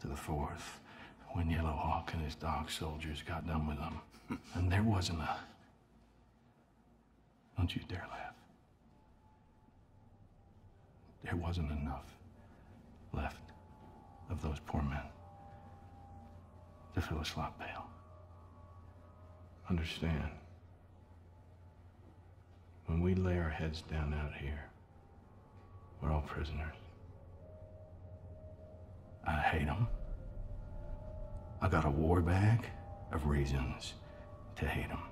to the 4th, when Yellow Hawk and his dog soldiers got done with them. And there wasn't a... Don't you dare laugh. There wasn't enough left of those poor men to fill a slot pail. Understand, when we lay our heads down out here, we're all prisoners. I hate them. I got a war bag of reasons to hate them.